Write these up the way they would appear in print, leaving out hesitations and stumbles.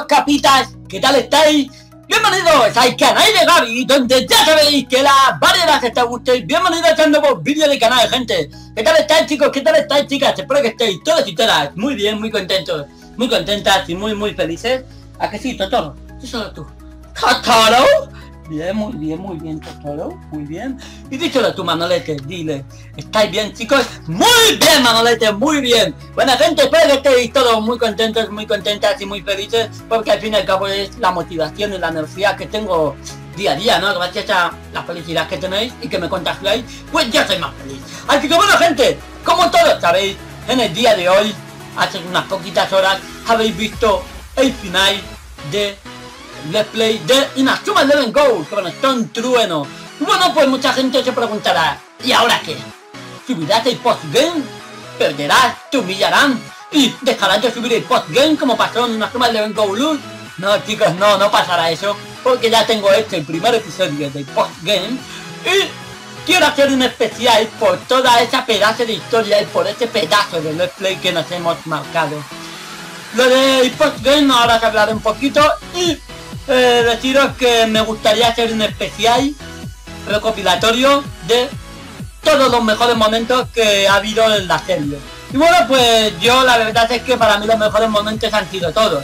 capitos, capitas, ¿qué tal estáis? Bienvenidos al canal de Gaby, donde ya sabéis que la variedad está a gusto. Bienvenidos a un nuevo vídeo del canal, gente. ¿Qué tal estáis, chicos? ¿Qué tal estáis, chicas? Espero que estéis todos y todas muy bien, muy contentos, muy contentas y muy felices. ¿A que sí, Totoro? Sí, solo tú. ¿Totoro? Bien, muy bien, Totoro, muy bien. Y díselo tú, Manolete, dile. ¿Estáis bien, chicos? Muy bien, Manolete, muy bien. Bueno, gente, espero que estéis todos muy contentos, muy contentas y muy felices, porque al fin y al cabo es la motivación y la energía que tengo día a día, ¿no? Gracias a la felicidad que tenéis y que me contagiáis, pues yo soy más feliz. Así que bueno, gente, como todos sabéis, en el día de hoy, hace unas poquitas horas, habéis visto el final de Let's Play de Inazuma Eleven Go, con Stone Trueno. Bueno, pues mucha gente se preguntará, ¿y ahora qué? ¿Subirás el postgame? ¿Perderás? ¿Te humillarán? ¿Y dejarás de subir el postgame como pasó en Inazuma Eleven Go Luz? No, chicos, no pasará eso, porque ya tengo hecho el primer episodio del postgame y quiero hacer un especial por toda esa pedazo de historia y por ese pedazo de Let's Play que nos hemos marcado. Lo del postgame ahora os hablaré un poquito y deciros que me gustaría hacer un especial recopilatorio de todos los mejores momentos que ha habido en la serie. Y bueno, pues yo la verdad es que para mí los mejores momentos han sido todos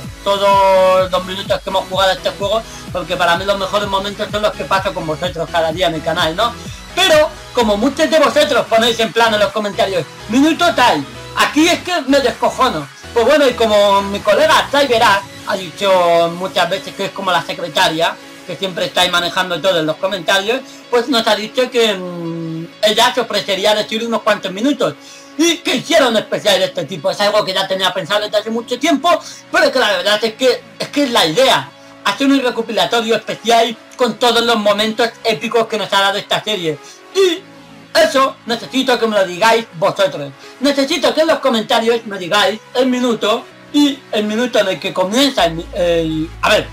los minutos que hemos jugado a este juego, porque para mí los mejores momentos son los que paso con vosotros cada día en el canal, ¿no? Pero como muchos de vosotros ponéis en plan en los comentarios, minuto tal, aquí es que me descojono. Pues bueno, y como mi colega Cyberak ha dicho muchas veces que es como la secretaria, que siempre estáis manejando todo en los comentarios, pues nos ha dicho que ella se ofrecería decir unos cuantos minutos y que hiciera un especial de este tipo. Es algo que ya tenía pensado desde hace mucho tiempo, pero que la verdad es que es la idea, hacer un recopilatorio especial con todos los momentos épicos que nos ha dado esta serie. Y eso necesito que me lo digáis vosotros. Necesito que en los comentarios me digáis el minuto y el minuto en el que comienza a ver,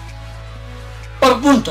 por puntos,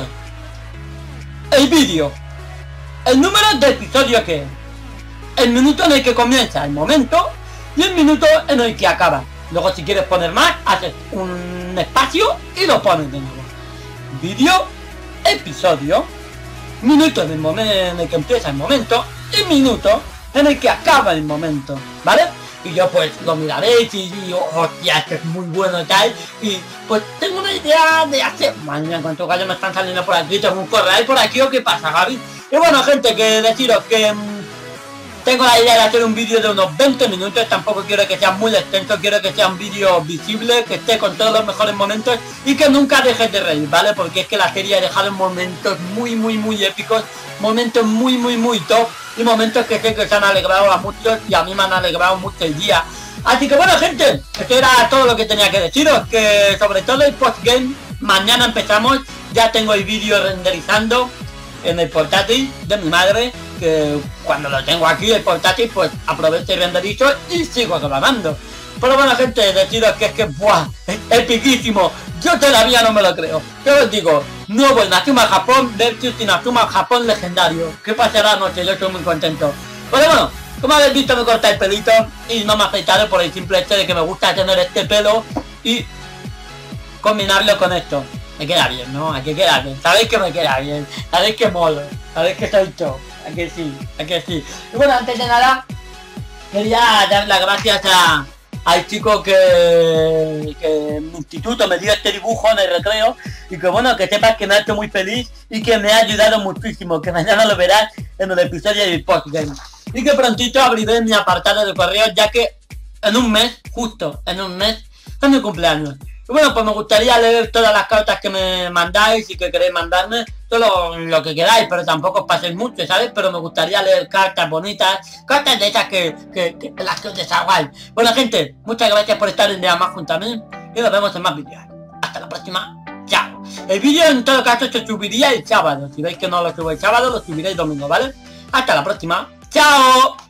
el vídeo, el número de episodio que es, el minuto en el que comienza el momento y el minuto en el que acaba. Luego si quieres poner más, haces un espacio y lo pones de nuevo. Vídeo, episodio, minuto en el momento en el que empieza el momento y minuto en el que acaba el momento, ¿vale? Y yo pues lo miraréis y hostia, esto es muy bueno y tal. Y pues tengo una idea de hacer... Madre mía, cuántos gallos me están saliendo por aquí. ¿Tengo un corral por aquí o qué pasa, Gaby? Y bueno, gente, que deciros que tengo la idea de hacer un vídeo de unos 20 minutos. Tampoco quiero que sea muy extenso, quiero que sea un vídeo visible, que esté con todos los mejores momentos y que nunca dejes de reír, ¿vale? Porque es que la serie ha dejado momentos muy épicos, momentos muy top y momentos que sé que se han alegrado a muchos y a mí me han alegrado mucho el día. Así que bueno, gente, esto era todo lo que tenía que deciros, que sobre todo el postgame, mañana empezamos, ya tengo el vídeo renderizando en el portátil de mi madre, que cuando lo tengo aquí el portátil pues aprovecho y renderizo y sigo grabando. Pero bueno, gente, deciros que es que ¡buah! Es epiquísimo. Yo todavía no me lo creo. Yo os digo, nuevo Inazuma Japón versus Inazuma Japón legendario. ¿Qué pasará anoche? Yo estoy muy contento. Pero bueno, como habéis visto me corté el pelito y no me afeitaré por el simple hecho de que me gusta tener este pelo y combinarlo con esto. Me queda bien, ¿no? Aquí queda bien. Sabéis que me queda bien. Sabéis que molo. Sabéis que soy yo. ¿A que sí? ¿A que sí? Y bueno, antes de nada, quería dar las gracias al chico que en mi instituto me dio este dibujo en el recreo y que bueno, que sepas que me ha hecho muy feliz y que me ha ayudado muchísimo, que mañana lo verás en el episodio del postgame. Y que prontito abriré mi apartado de correos, ya que en un mes, justo en un mes, es mi cumpleaños. Y bueno, pues me gustaría leer todas las cartas que me mandáis y que queréis mandarme, todo lo que queráis, pero tampoco os paséis mucho, ¿sabes? Pero me gustaría leer cartas bonitas, cartas de esas que las que os desahogáis. Bueno, gente, muchas gracias por estar un día más junto a mí y nos vemos en más vídeos. Hasta la próxima, chao. El vídeo en todo caso se subiría el sábado. Si veis que no lo subo el sábado, lo subiré el domingo, ¿vale? Hasta la próxima, chao.